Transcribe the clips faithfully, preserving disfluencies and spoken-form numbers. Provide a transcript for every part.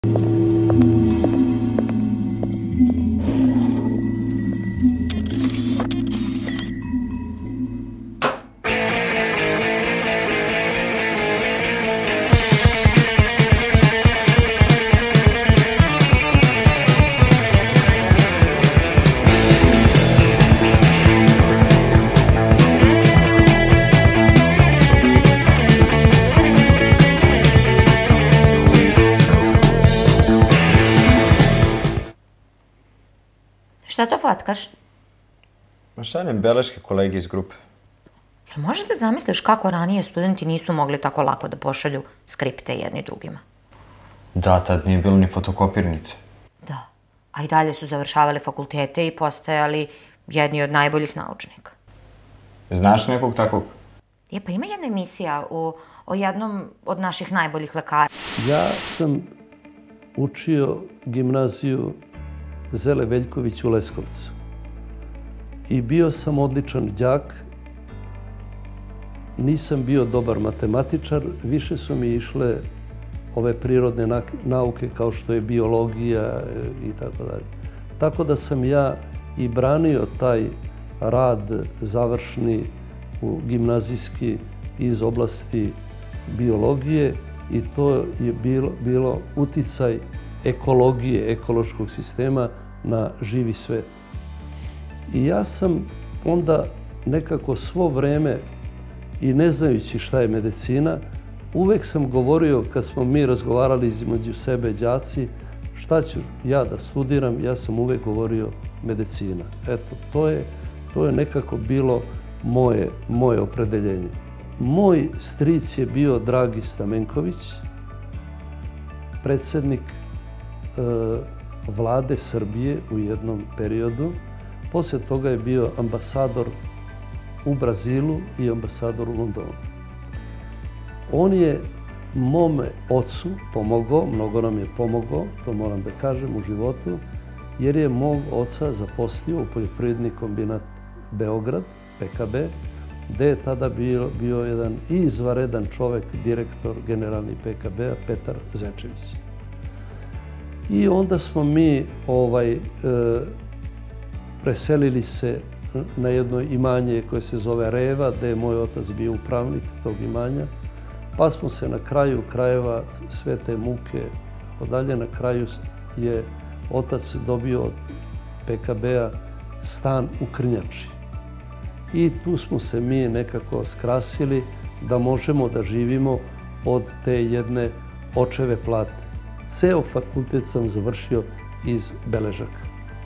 Šta to fotkaš? Ma šaljem beleške kolege iz grupe. Jel možeš da zamisliš kako ranije studenti nisu mogli tako lako da pošalju skripte jedni drugima? Da, tad nije bilo ni fotokopirnice. Da, a i dalje su završavali fakultete i postajali jedni od najboljih naučnika. Znaš nekog takvog? Je, pa ima jedna emisija o jednom od naših najboljih lekara. Ja sam učio gimnaziju Zele Veljković u Leskovcu. I bio sam odličan đak. Nisam bio dobar matematičar, više su mi išle ove prirodne nauke kao što je biologija i tako dalje. Tako da sam ja i branio taj rad završni u gimnazijski iz oblasti biologije i to je bilo, bilo uticaj ekologije, ekološkog sistema na živi svet. I ja sam onda nekako svo vreme, i ne znajući šta je medicina, uvek sam govorio, kad smo mi razgovarali između sebe đaci, šta ću ja da studiram, ja sam uvek govorio medicina. Eto, to je, to je nekako bilo moje, moje opredeljenje. Moj stric je bio Dragi Stamenković, predsjednik vlade Srbije u jednom periodu. Poslije toga je bio ambasador u Brazilu i ambasador u Londonu. On je mome ocu pomogao, mnogo nam je pomogao, to moram da kažem, u životu, jer je mog oca zaposlio u poljoprivredni kombinat Beograd, P K B, gde je tada bio, bio jedan izvanredan čovek, direktor generalni P K B-a, Petar Zečević. I onda smo mi ovaj, e, preselili se na jedno imanje koje se zove Reva, gde je moj otac bio upravnik tog imanja. Pa smo se na kraju krajeva sve te muke, dalje na kraju je otac dobio od P K B-a stan u Krnjači. I tu smo se mi nekako skrasili da možemo da živimo od te jedne očeve plate. Ceo fakultet sam završio iz beležaka.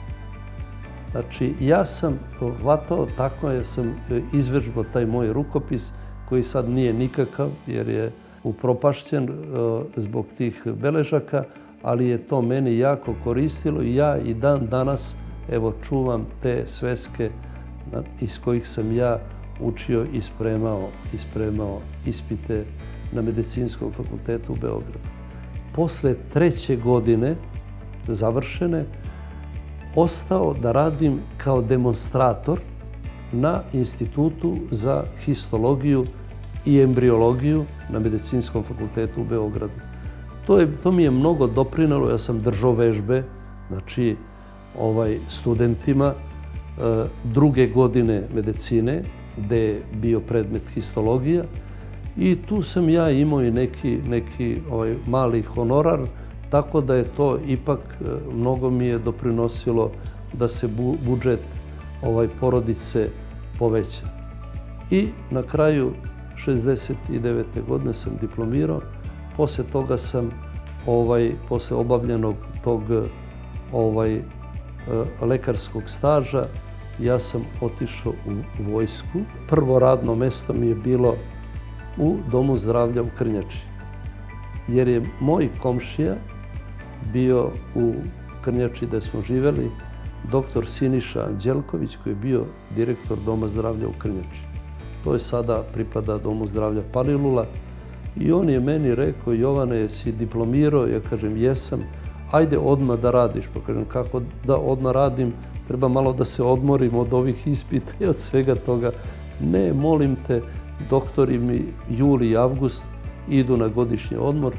Znači, ja sam hvatao tako, ja sam izvežbao taj moj rukopis, koji sad nije nikakav, jer je upropašćen zbog tih beležaka, ali je to meni jako koristilo i ja i dan danas, evo, čuvam te sveske iz kojih sam ja učio i spremao, i spremao ispite na Medicinskom fakultetu u Beogradu. Posle treće godine završene, ostao da radim kao demonstrator na Institutu za histologiju i embriologiju na Medicinskom fakultetu u Beogradu. To, je, to mi je mnogo doprinelo, ja sam držao vežbe, znači ovaj, studentima e, druge godine medicine, gde je bio predmet histologija, i tu sam ja imao i neki, neki ovaj, mali honorar, tako da je to ipak mnogo mi je doprinosilo da se bu, budžet ovaj, porodice poveća. I na kraju šezdeset devete godine sam diplomirao. Posle toga sam, ovaj, posle obavljenog tog ovaj, lekarskog staža, ja sam otišao u vojsku. Prvo radno mesto mi je bilo u Domu zdravlja u Krnjači, jer je moj komšija bio u Krnjači gde smo živeli, doktor Siniša Anđelković, koji je bio direktor Doma zdravlja u Krnjači. To je sada pripada Domu zdravlja Palilula. I on je meni rekao, Jovane, jesi diplomirao? Ja kažem, jesam. Ajde odmah da radiš. Pa kažem, kako da odmah radim? Treba malo da se odmorim od ovih ispita i od svega toga. Ne, molim te, doktori mi juli i avgust idu na godišnji odmor.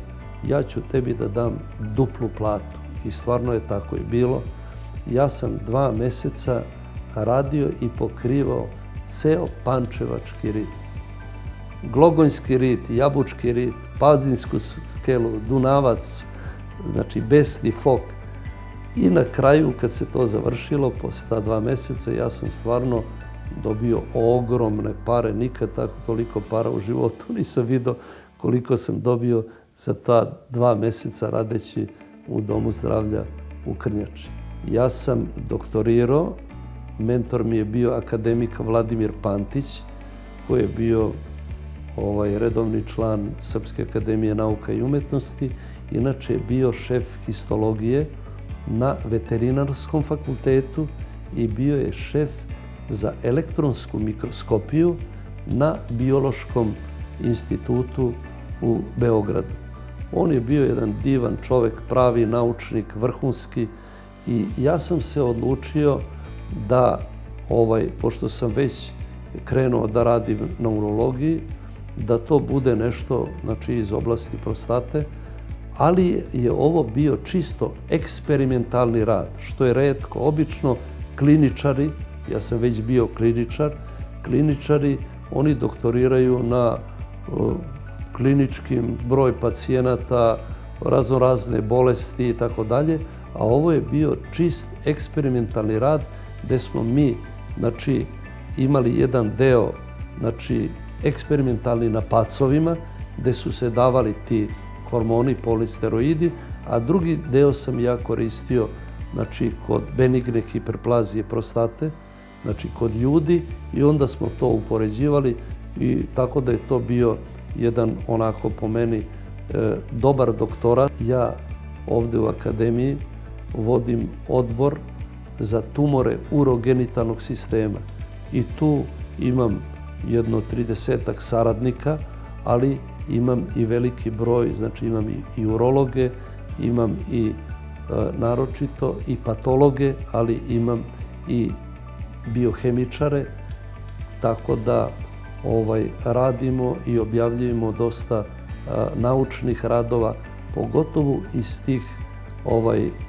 ja ću tebi da dam duplu platu. I stvarno je tako i bilo. Ja sam dva meseca radio i pokrivao ceo Pančevački rit. Glogonjski rit, Jabučki rit, Padinsku skelu, Dunavac, znači Besni Fok. I na kraju, kad se to završilo, posle ta dva meseca, ja sam stvarno dobio ogromne pare. Nikad tako toliko para u životu nisam vidio koliko sam dobio za ta dva meseca radeći u Domu zdravlja u Krnjači. Ja sam doktorirao, mentor mi je bio akademik Vladimir Pantić, koji je bio ovaj, redovni član Srpske akademije nauka i umetnosti. Inače je bio šef histologije na veterinarskom fakultetu i bio je šef za elektronsku mikroskopiju na Biološkom institutu u Beogradu. On je bio jedan divan čovek, pravi naučnik, vrhunski, i ja sam se odlučio da, ovaj, pošto sam već krenuo da radim na urologiji, da to bude nešto, znači, iz oblasti prostate, ali je ovo bio čisto eksperimentalni rad, što je retko. Obično kliničari, ja sam već bio kliničar, kliničari, oni doktoriraju na uh, kliničkim broj pacijenata, raznorazne bolesti i tako dalje, a ovo je bio čist eksperimentalni rad gde smo mi, znači, imali jedan deo, znači, eksperimentalni na pacovima, gde su se davali ti hormoni, polisteroidi, a drugi deo sam ja koristio, znači, kod benigne hiperplazije prostate, znači, kod ljudi, i onda smo to upoređivali, i tako da je to bio jedan, onako, po meni, e, dobar doktorat. Ja ovde u akademiji vodim odbor za tumore urogenitalnog sistema i tu imam jedno tridesetak saradnika, ali imam i veliki broj, znači imam i, i urologe, imam i e, naročito i patologe, ali imam i biohemičare, tako da ovaj, radimo i objavljujemo dosta a, naučnih radova, pogotovo iz tih ovaj, e,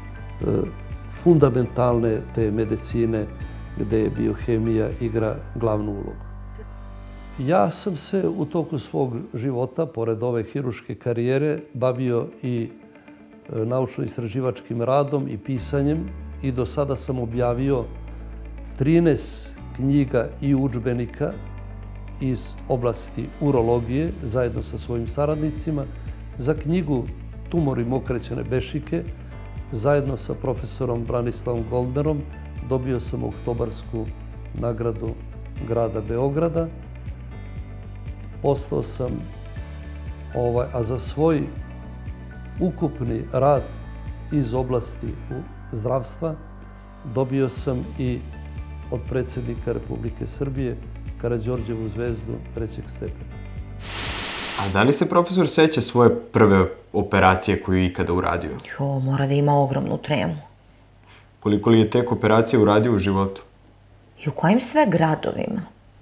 fundamentalne te medicine gde je biohemija igra glavnu ulogu. Ja sam se u toku svog života, pored ove hiruške karijere, bavio i naučno-istraživačkim radom i pisanjem, i do sada sam objavio trinaest knjiga i udžbenika iz oblasti urologije zajedno sa svojim saradnicima. Za knjigu Tumori mokraćene bešike zajedno sa profesorom Branislavom Goldnerom dobio sam oktobarsku nagradu grada Beograda. Postao sam, ovaj, a za svoj ukupni rad iz oblasti zdravstva dobio sam i od predsjednika Republike Srbije Karađorđevu zvezdu trećeg stepena. A da li se profesor seća svoje prve operacije koju je ikada uradio? Jo, mora da ima ogromnu tremu. Koliko li je tek operacija uradio u životu? I u kojim sve gradovima?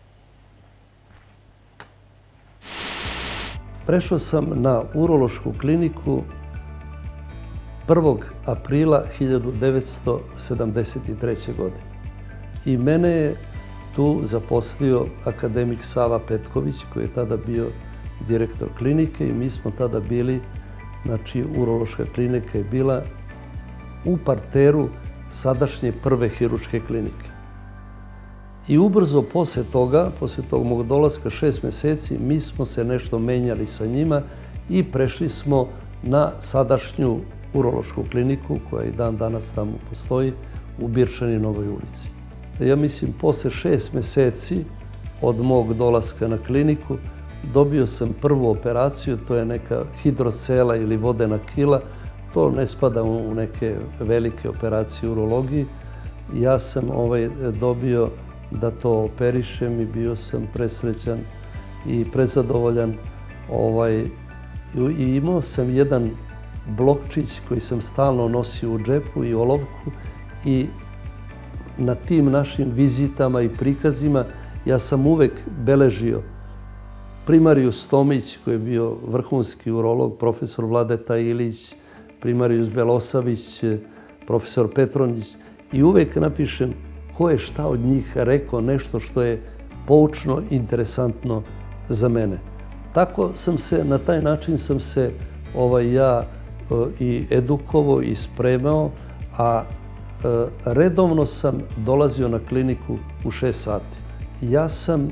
Prešao sam na urološku kliniku prvog aprila hiljadu devetsto sedamdeset treće. godine. I mene je tu zaposlio akademik Sava Petković, koji je tada bio direktor klinike, i mi smo tada bili, znači, urološka klinika je bila u parteru sadašnje prve hiruške klinike. I ubrzo posle toga, posle tog mog dolaska, šest meseci, mi smo se nešto menjali sa njima i prešli smo na sadašnju urološku kliniku, koja i dan danas tamo postoji, u Biršani Novoj ulici. Ja mislim, posle šest meseci od mog dolaska na kliniku dobio sam prvu operaciju, to je neka hidrocela ili vodena kila. To ne spada u neke velike operacije u urologiji. Ja sam ovaj, dobio da to operišem i bio sam presrećan i prezadovoljan. Ovaj, i imao sam jedan blokčić koji sam stalno nosio u džepu i olovku, i na tim našim vizitama i prikazima ja sam uvek beležio primarijus Tomić, koji je bio vrhunski urolog, profesor Vladeta Ilić, primarijus Belosavić, profesor Petronić. I uvek napišem ko je šta od njih rekao nešto što je poučno, interesantno za mene. Tako sam se, na taj način sam se ovaj, ja i edukovao i spremao, a redovno sam dolazio na kliniku u šest sati. Ja sam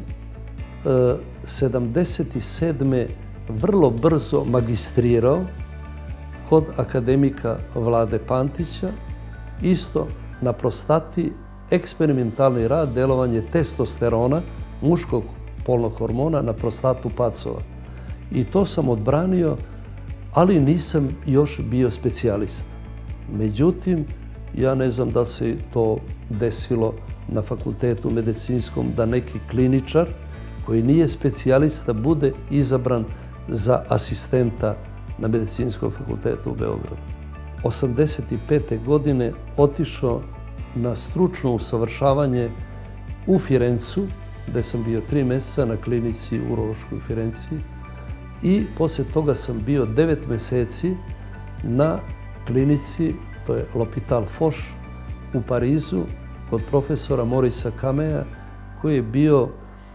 sedamdeset sedme vrlo brzo magistrirao kod akademika Vlade Pantića, isto na prostati, eksperimentalni rad, delovanje testosterona, muškog polnog hormona na prostatu pacova. I to sam odbranio, ali nisam još bio specijalista. Međutim, ja ne znam da se to desilo na fakultetu medicinskom, da neki kliničar koji nije specijalista bude izabran za asistenta na medicinskom fakultetu u Beogradu. osamdeset pete godine otišao na stručno usavršavanje u Firencu, gde sam bio tri meseca na klinici urološkoj u Firenci, i posle toga sam bio devet meseci na klinici, to je L'Hôpital Foch u Parizu, kod profesora Morisa Kameja, koji je bio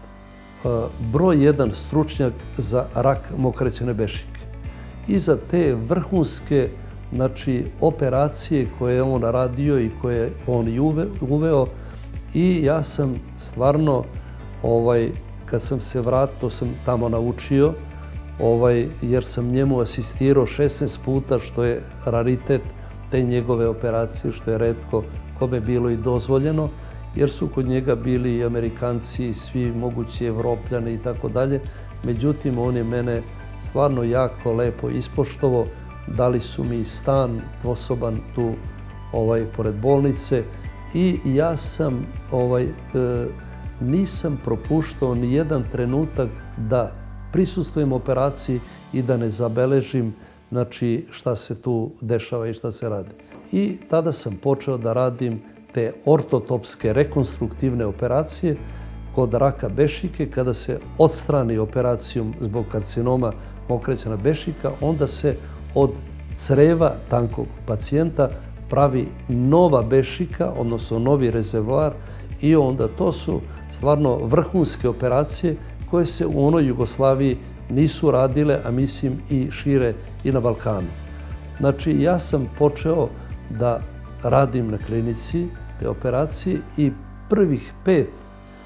broj jedan stručnjak za rak mokraćene bešike. I za te vrhunske, znači, operacije koje je on radio i koje je on i uveo, i ja sam stvarno, ovaj, kad sam se vratio, sam tamo naučio, ovaj, jer sam njemu asistirao šesnaest puta, što je raritet te njegove operacije, što je retko kome bilo i dozvoljeno, jer su kod njega bili i Amerikanci, i svi mogući Evropljani i tako dalje. Međutim, on je mene stvarno jako lepo ispoštovao. Dali su mi stan dvosoban tu ovaj, pored bolnice, i ja sam ovaj, e, nisam propuštao ni jedan trenutak da prisustvujem operaciji i da ne zabeležim, znači, šta se tu dešava i šta se radi. I tada sam počeo da radim te ortotopske rekonstruktivne operacije kod raka bešike. Kada se odstrani operacijom zbog karcinoma mokraćena bešika, onda se od creva tankog pacijenta pravi nova bešika, odnosno novi rezervoar, i onda to su stvarno vrhunske operacije koje se u onoj Jugoslaviji nisu radile, a mislim i šire i na Balkanu. Znači, ja sam počeo da radim na klinici te operacije i prvih pet e,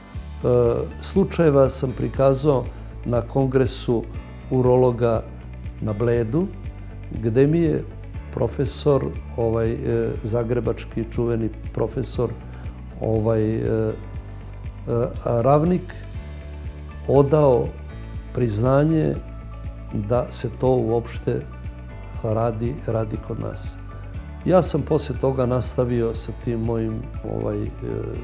slučajeva sam prikazao na kongresu urologa na Bledu, gde mi je profesor, ovaj, e, zagrebački čuveni profesor ovaj, e, e, Ravnik, odao priznanje da se to uopšte radi, radi kod nas. Ja sam posle toga nastavio sa tim mojim, ovaj, e,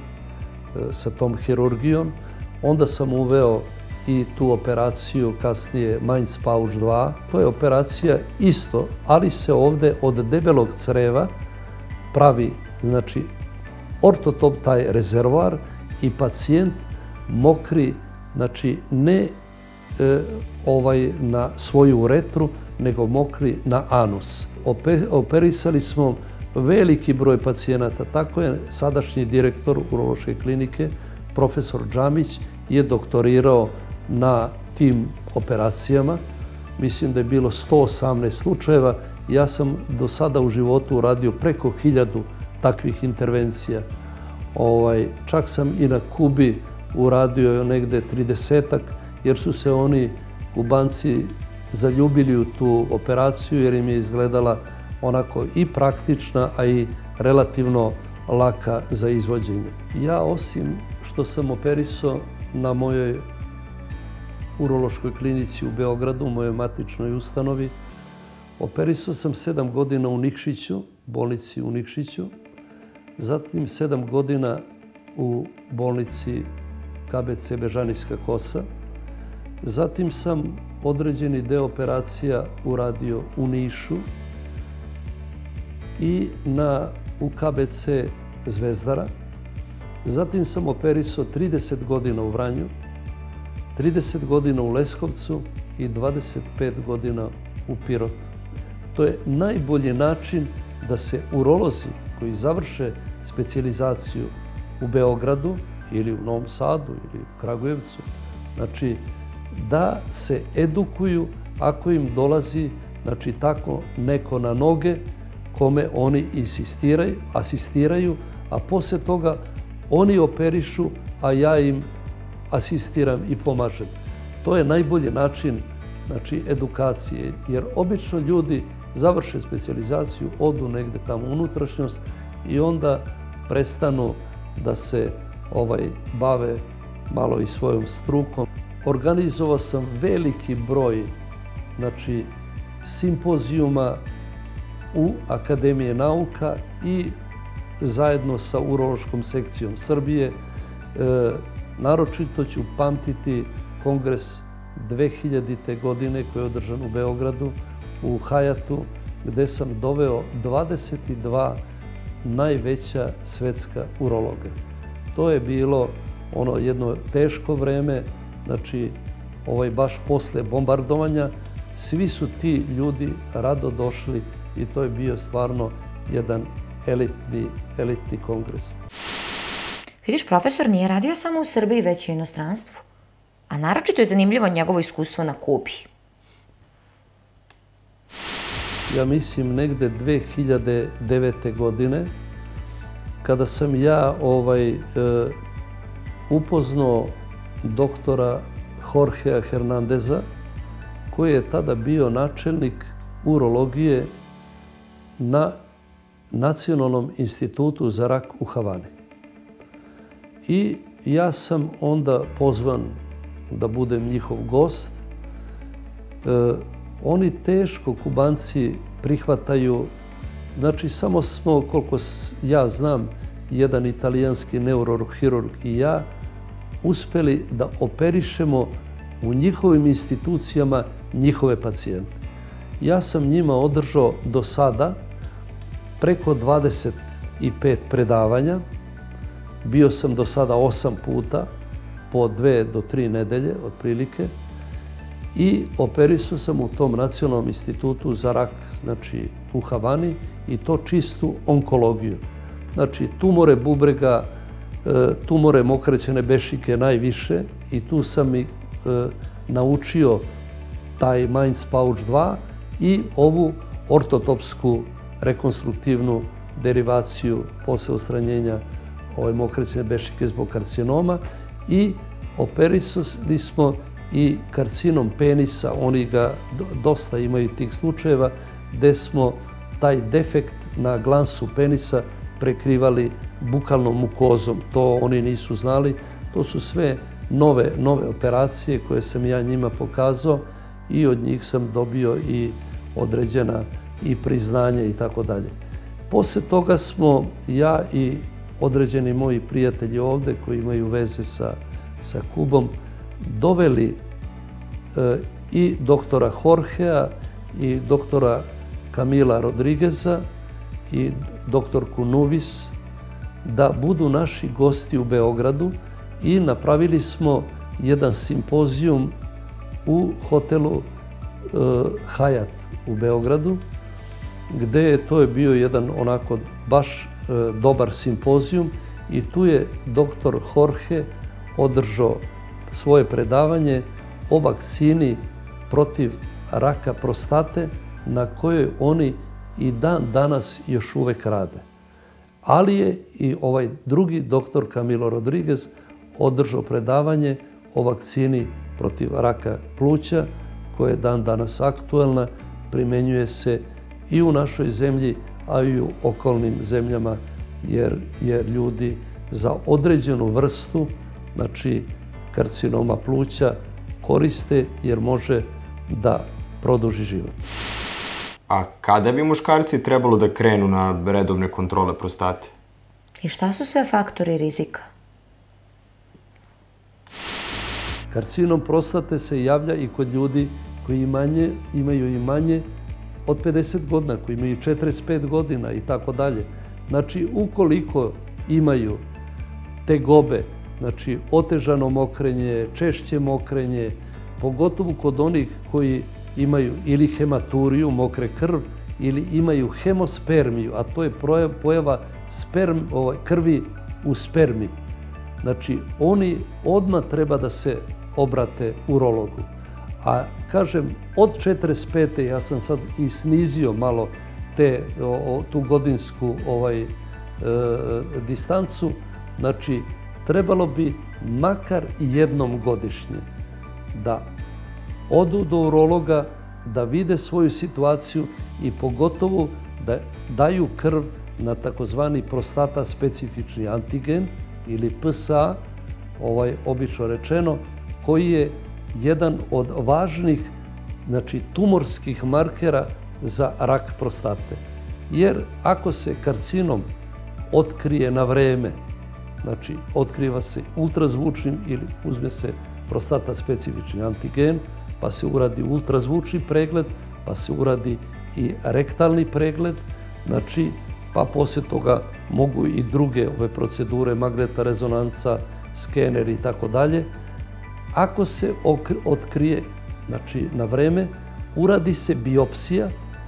sa tom hirurgijom. Onda sam uveo i tu operaciju, kasnije Mainz-Pausch dva. To je operacija isto, ali se ovde od debelog creva pravi, znači, ortotop, taj rezervoar, i pacijent mokri, znači, ne e, ovaj, na svoju uretru, nego mokri na anus. Ope, operisali smo veliki broj pacijenata. Tako je sadašnji direktor urološke klinike, profesor Džamić, je doktorirao na tim operacijama. Mislim da je bilo sto osamnaest slučajeva. Ja sam do sada u životu uradio preko hiljadu takvih intervencija. Ovaj, čak sam i na Kubi uradio negde tridesetak, jer su se oni Kubanci zaljubili u tu operaciju, jer im je izgledala onako i praktična, a i relativno laka za izvođenje. Ja, osim što sam operisao na mojoj urološkoj klinici u Beogradu, u mojoj matičnoj ustanovi, operisao sam sedam godina u Nikšiću, bolnici u Nikšiću, zatim sedam godina u bolnici K B C Bežanijska kosa, zatim sam određeni deo operacija uradio u Nišu i na, u K B C Zvezdara. Zatim sam operisao trideset godina u Vranju, trideset godina u Leskovcu i dvadeset pet godina u Pirotu. To je najbolji način da se urolozi koji završe specijalizaciju u Beogradu ili u Novom Sadu ili u Kragujevcu, znači da se edukuju ako im dolazi znači tako neko na noge kome oni insistiraju, asistiraju, a poslije toga oni operišu, a ja im asistiram i pomažem. To je najbolji način znači, edukacije, jer obično ljudi završe specijalizaciju, odu negde tamo u unutrašnjost i onda prestanu da se ovaj, bave malo i svojom strukom. Organizovao sam veliki broj znači, simpozijuma u Akademije nauka i zajedno sa urološkom sekcijom Srbije. E, naročito ću pamtiti kongres dve hiljadite. godine koji je održan u Beogradu, u Hayatu, gde sam doveo dvadeset dva najveća svetska urologa. To je bilo ono jedno teško vreme, znači ovaj baš posle bombardovanja, svi su ti ljudi rado došli i to je bio stvarno jedan elitni, elitni kongres. Vidiš, profesor nije radio samo u Srbiji, već i u inostranstvu. A naročito je zanimljivo njegovo iskustvo na Kubi. Ja mislim negde dve hiljade devete. godine, kada sam ja ovaj, e, upoznao doktora Jorgea Hernandeza, koji je tada bio načelnik urologije na Nacionalnom institutu za rak u Havani. I ja sam onda pozvan da budem njihov gost. E, oni teško, Kubanci, prihvataju, znači samo smo, koliko ja znam, jedan italijanski neurohirurg i ja, uspeli da operišemo u njihovim institucijama njihove pacijente. Ja sam njima održao do sada preko dvadeset pet predavanja. Bio sam do sada osam puta, po dve do tri nedelje, otprilike. I operisao sam u tom Nacionalnom institutu za rak, znači u Havani, i to čistu onkologiju. Znači tumore bubrega, tumore mokraćene bešike najviše, i tu sam i naučio taj Mainz Pouch dva i ovu ortotopsku rekonstruktivnu derivaciju posle ustranjenja ove mokraćene bešike zbog karcinoma, i operisali smo i karcinom penisa. Oni ga dosta imaju tih slučajeva gde smo taj defekt na glansu penisa prekrivali bukalnom mukozom. To oni nisu znali. To su sve nove, nove operacije koje sam ja njima pokazao i od njih sam dobio i određena i priznanje i tako dalje. Posle toga smo ja i određeni moji prijatelji ovde koji imaju veze sa, sa Kubom doveli e, i doktora Jorgea i doktora Camila Rodrigueza i doktorku Nuvis da budu naši gosti u Beogradu i napravili smo jedan simpozijum u hotelu e, Hayat u Beogradu, gde je, to je bio jedan onako baš e, dobar simpozijum, i tu je doktor Jorge održao svoje predavanje o vakcini protiv raka prostate, na kojoj oni i dan danas još uvek rade. Ali je i ovaj drugi doktor Camilo Rodriguez održao predavanje o vakcini protiv raka pluća, koja je dan danas aktuelna, primenjuje se i u našoj zemlji, a i u okolnim zemljama, jer, jer ljudi za određenu vrstu, znači karcinoma pluća, koriste jer može da produži život. A kada bi muškarci trebalo da krenu na redovne kontrole prostate? I šta su sve faktori rizika? Karcinom prostate se javlja i kod ljudi koji manje, imaju i manje od pedeset godina, koji imaju četrdeset pet godina i tako dalje. Znači, ukoliko imaju tegobe znači otežano mokrenje, češće mokrenje, pogotovo kod onih koji imaju ili hematuriju, mokre krv, ili imaju hemospermiju, a to je pojava sperm, ovaj, krvi u spermi. Znači, oni odmah treba da se obrate urologu. A kažem, od četrdeset pete ja sam sad i snizio malo te, o, tu godinsku ovaj, e, distancu, znači, trebalo bi makar jednom godišnje da odu do urologa, da vide svoju situaciju i pogotovo da daju krv na takozvani prostata specifični antigen ili P S A, ovaj, obično rečeno, koji je jedan od važnih, znači, tumorskih markera za rak prostate. Jer ako se karcinom otkrije na vreme, znači, otkriva se ultrazvučnim ili uzme se prostata specifični antigen, pa se uradi ultrazvučni pregled, pa se uradi i rektalni pregled, znači, pa poslije toga mogu i druge ove procedure, magnetna rezonanca, skener i tako dalje. Ako se otkrije, znači, na vreme, uradi se biopsija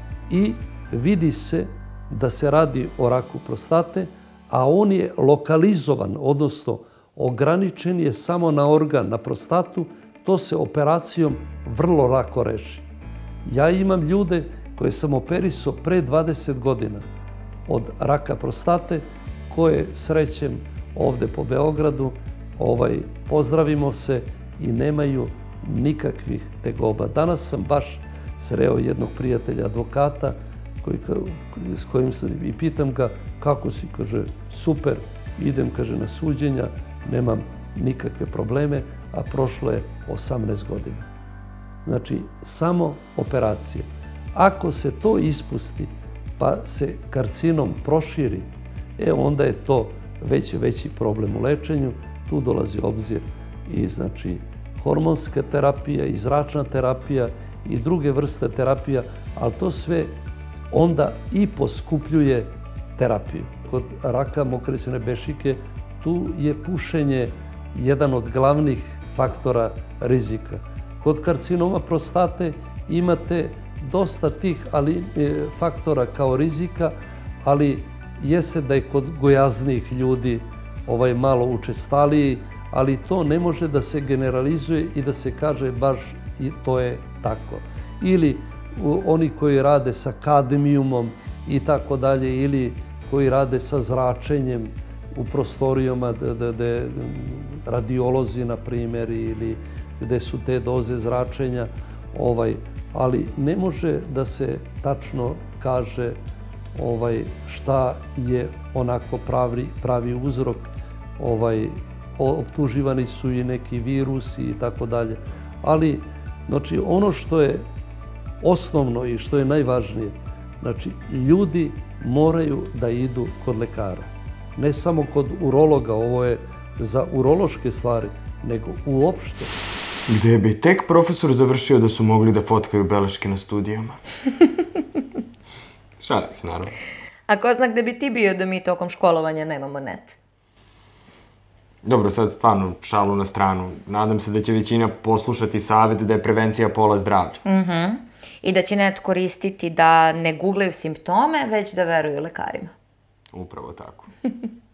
i vidi se da se radi o raku prostate, a on je lokalizovan, odnosno ograničen je samo na organ, na prostatu, to se operacijom vrlo lako reši. Ja imam ljude koje sam operisao pre dvadeset godina od raka prostate, koje srećem ovde po Beogradu, ovaj, pozdravimo se i nemaju nikakvih tegoba. Danas sam baš sreo jednog prijatelja advokata koji, s kojim se i pitam ga kako si, kaže, super, idem, kaže, na suđenja, nemam nikakve probleme, a prošlo je osamnaest godina. Znači, samo operacija. Ako se to ispusti, pa se karcinom proširi, e onda je to već veći problem u lečenju. Tu dolazi u obzir i, znači, hormonska terapija, i zračna terapija, i druge vrste terapija, ali to sve onda i poskupljuje terapiju. Kod raka mokraćene bešike tu je pušenje jedan od glavnih faktora rizika. Kod karcinoma prostate imate dosta tih ali, e, faktora kao rizika, ali jeste da je kod gojaznijih ljudi ovaj malo učestaliji, ali to ne može da se generalizuje i da se kaže baš i to je tako. Ili u, oni koji rade sa kadmijumom i tako dalje, ili koji rade sa zračenjem u prostorijama, gde radiolozi, na primjer, ili gde su te doze zračenja, ovaj, ali ne može da se tačno kaže ovaj, šta je onako pravi, pravi uzrok. Ovaj, optuživani su i neki virusi i tako dalje. Ali, znači, ono što je osnovno i što je najvažnije, znači, ljudi moraju da idu kod lekara. Ne samo kod urologa, ovo je za urološke stvari, nego uopšte. Gde bi tek profesor završio da su mogli da fotkaju beleške na studijama? Šalim se, naravno. A ko zna gde bi ti bio da mi tokom školovanja nemamo net? Dobro, sad stvarno šalu na stranu. Nadam se da će većina poslušati savjet da je prevencija pola zdravlja. Mhm. I da će net koristiti da ne googlaju simptome, već da veruju lekarima. Upravo tako.